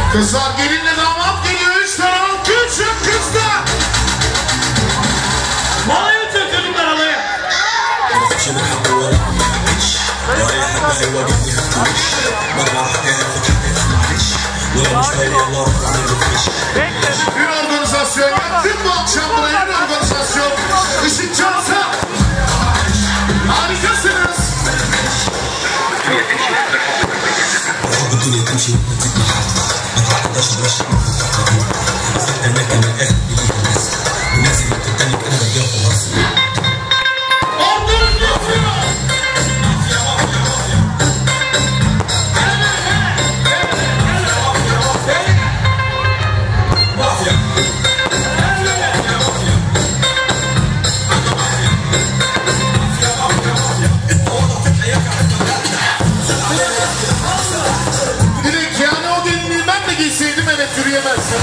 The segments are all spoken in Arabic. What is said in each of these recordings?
Kızlar gelinle damat geliyor. 3 tane alkış yok kızda. Balayı uçuyor çocuklar alayı. Bir organizasyon yaptım bu akşam buraya, bir organizasyon. Işık çalsa. Harikasınız. Direkt yani o gelinliği ben de giyseydim, evet yürüyemezsin.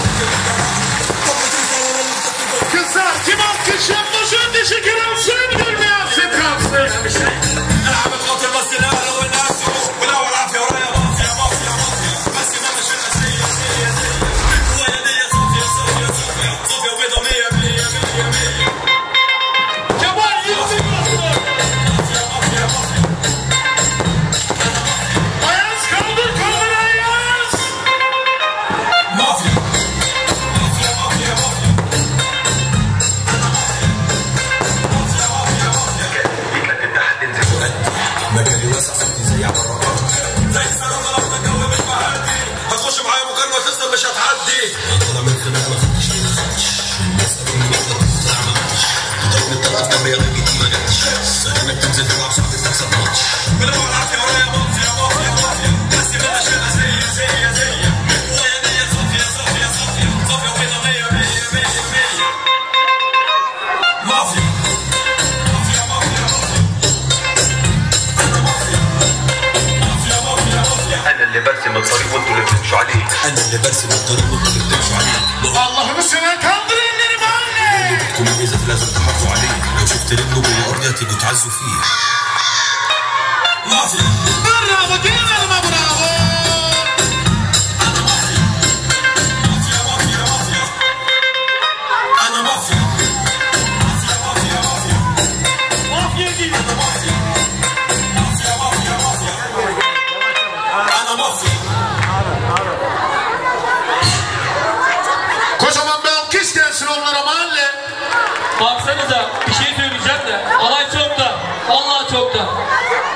Kızlar kim alkış yapmış önce şeker alsın, bir mi yapsın kalsın? هتخش معايا مكالمة تخسر مش هتعدي. طلع من خلال ما خدتش ليه ما خدتش. الناس قالوا لي بطلت طلع ما خدتش. تضربني الطلقة في جنبي جديد ما جاتش. سهل انك تنزل تلعب صعب تكسب ماتش. بنلعب العافية ورايا مافيا مافيا مافيا. ناسي بلا شيلة زي ويا نية صافية صافية صافية صافية وبيضة مية مية مية مية. مافيا مافيا مافيا مافيا. أنا مافيا مافيا مافيا مافيا. أنا اللي برسم الطريق وانتوا اللي بتمشوا عليه. أنا اللي برسم الطريق وانتوا اللي بتمشوا عليه. Allah'ını seven kaldır elleri mahalle. كل ميزة لازم تحافظوا عليه. لو شفت رجله بالأرض هتيجوا تعزوا فيه. مافيا. Bravo, gelme bravo. أنا مافيا. مافيا مافيا مافيا. أنا مافيا. مافيا مافيا مافيا. Mafya değil. أنا مافيا. مافيا مافيا مافيا. أنا مافيا. Kocaman bir alkış gelsin onlara mahalle. Baksanıza bir şey söyleyeceğim de. Alay çok da. Vallahi çok da.